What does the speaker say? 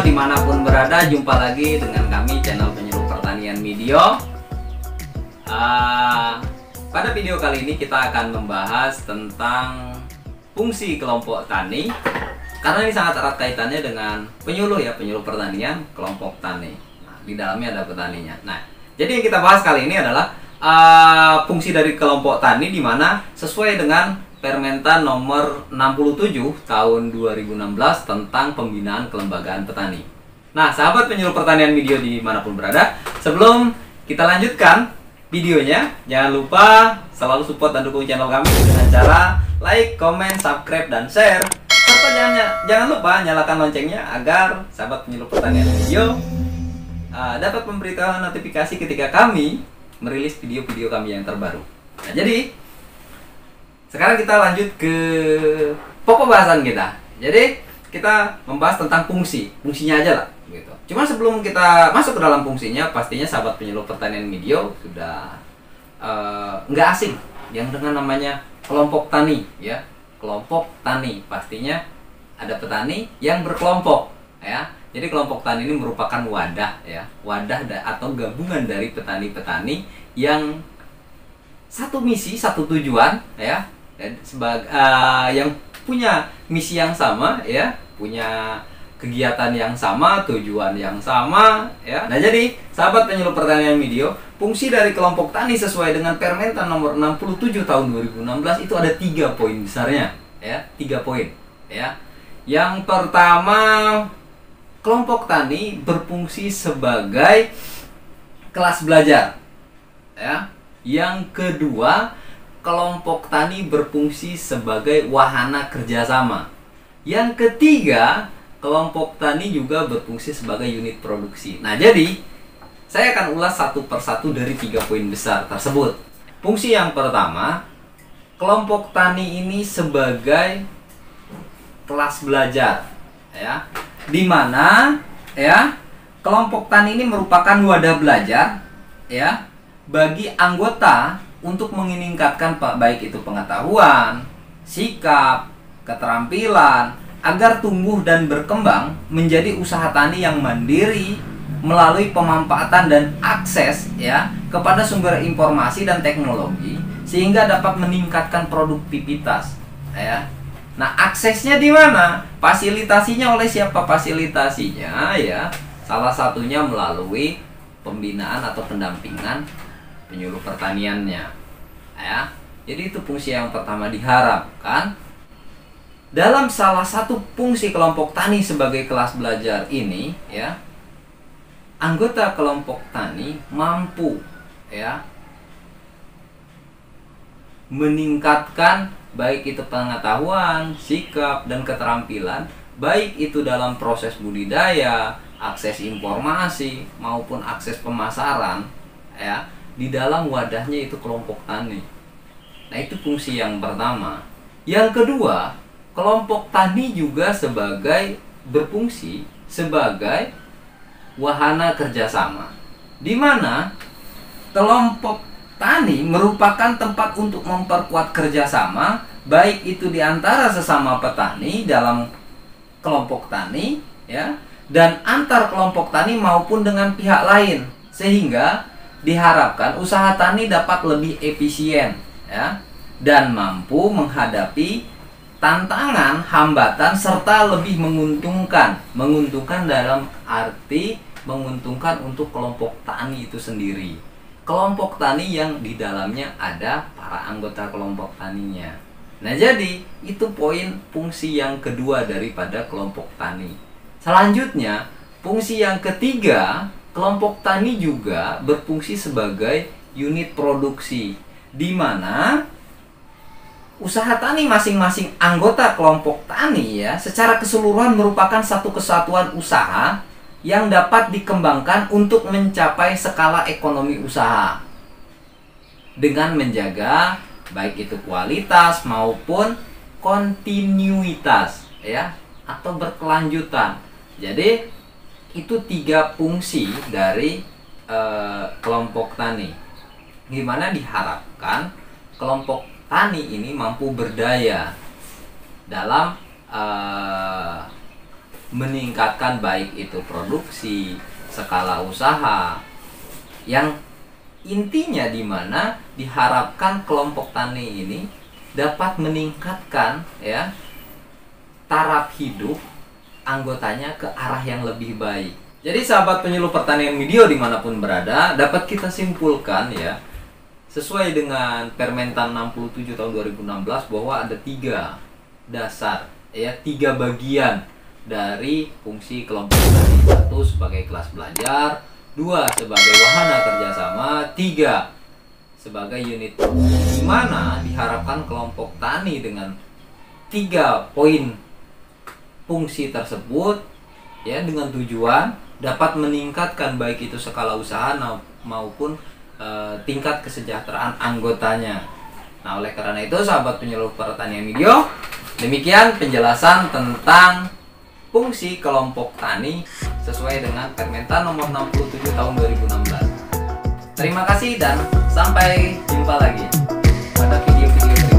dimanapun berada, jumpa lagi dengan kami channel Penyuluh Pertanian Medio. Pada video kali ini kita akan membahas tentang fungsi kelompok tani, karena ini sangat erat kaitannya dengan penyuluh ya, penyuluh pertanian, kelompok tani. Nah, di dalamnya ada petaninya. Nah, jadi yang kita bahas kali ini adalah fungsi dari kelompok tani, di mana sesuai dengan Permentan nomor 67 tahun 2016 tentang pembinaan kelembagaan petani. Nah, sahabat penyuluh pertanian Medio dimanapun berada, sebelum kita lanjutkan videonya, jangan lupa selalu support dan dukung channel kami dengan cara like, comment, subscribe, dan share. Serta jangan lupa nyalakan loncengnya agar sahabat penyuluh pertanian Medio dapat memberitahu notifikasi ketika kami merilis video-video kami yang terbaru. Nah, jadi sekarang kita lanjut ke pokok bahasan kita. Jadi kita membahas tentang fungsinya aja lah gitu. Cuma sebelum kita masuk ke dalam fungsinya, pastinya sahabat penyuluh pertanian Medio sudah nggak asing yang dengan namanya kelompok tani ya. Kelompok tani pastinya ada petani yang berkelompok ya. Jadi kelompok tani ini merupakan wadah ya, atau gabungan dari petani-petani yang satu misi, satu tujuan ya, yang punya misi yang sama ya, punya kegiatan yang sama, tujuan yang sama ya. Nah, jadi sahabat penyuluh pertanian Medio, fungsi dari kelompok tani sesuai dengan Permentan nomor 67 tahun 2016 itu ada 3 poin besarnya ya, 3 poin ya. Yang pertama, kelompok tani berfungsi sebagai kelas belajar ya. Yang kedua, kelompok tani berfungsi sebagai wahana kerjasama. Yang ketiga, kelompok tani juga berfungsi sebagai unit produksi. Nah, jadi saya akan ulas satu persatu dari 3 poin besar tersebut. Fungsi yang pertama, kelompok tani ini sebagai kelas belajar ya, di mana ya kelompok tani ini merupakan wadah belajar ya bagi anggota untuk meningkatkan baik itu pengetahuan, sikap, keterampilan agar tumbuh dan berkembang menjadi usaha tani yang mandiri melalui pemanfaatan dan akses ya kepada sumber informasi dan teknologi sehingga dapat meningkatkan produktivitas ya. Nah, aksesnya di mana? Fasilitasinya oleh siapa fasilitasinya ya? Salah satunya melalui pembinaan atau pendampingan penyuluh pertaniannya ya. Jadi itu fungsi yang pertama, diharapkan dalam salah satu fungsi kelompok tani sebagai kelas belajar ini ya, anggota kelompok tani mampu ya meningkatkan baik itu pengetahuan, sikap, dan keterampilan, baik itu dalam proses budidaya, akses informasi maupun akses pemasaran ya, di dalam wadahnya itu kelompok tani. Nah, itu fungsi yang pertama. Yang kedua, kelompok tani juga berfungsi sebagai wahana kerjasama, di mana kelompok tani merupakan tempat untuk memperkuat kerjasama, baik itu di antara sesama petani dalam kelompok tani ya, dan antar kelompok tani maupun dengan pihak lain, sehingga diharapkan usaha tani dapat lebih efisien ya, dan mampu menghadapi tantangan, hambatan, serta lebih menguntungkan dalam arti menguntungkan untuk kelompok tani itu sendiri. Kelompok tani yang di dalamnya ada para anggota kelompok taninya. Nah, jadi itu poin fungsi yang kedua daripada kelompok tani. Selanjutnya, fungsi yang ketiga, kelompok tani juga berfungsi sebagai unit produksi, di mana usaha tani masing-masing anggota kelompok tani ya secara keseluruhan merupakan satu kesatuan usaha yang dapat dikembangkan untuk mencapai skala ekonomi usaha dengan menjaga baik itu kualitas maupun kontinuitas ya, atau berkelanjutan. Jadi itu 3 fungsi dari kelompok tani, gimana diharapkan kelompok tani ini mampu berdaya dalam meningkatkan baik itu produksi, skala usaha, yang intinya di mana diharapkan kelompok tani ini dapat meningkatkan ya taraf hidup anggotanya ke arah yang lebih baik. Jadi sahabat penyuluh pertanian Medio dimanapun berada, dapat kita simpulkan ya, sesuai dengan Permentan 67 tahun 2016 bahwa ada 3 dasar ya, 3 bagian dari fungsi kelompok tani. 1 sebagai kelas belajar, 2 sebagai wahana kerjasama, 3 sebagai unit produksi, di mana diharapkan kelompok tani dengan 3 poin fungsi tersebut ya, dengan tujuan dapat meningkatkan baik itu skala usaha maupun tingkat kesejahteraan anggotanya. Nah, oleh karena itu sahabat penyuluh pertanian Medio, demikian penjelasan tentang fungsi kelompok tani sesuai dengan Permentan nomor 67 tahun 2016. Terima kasih dan sampai jumpa lagi pada video-video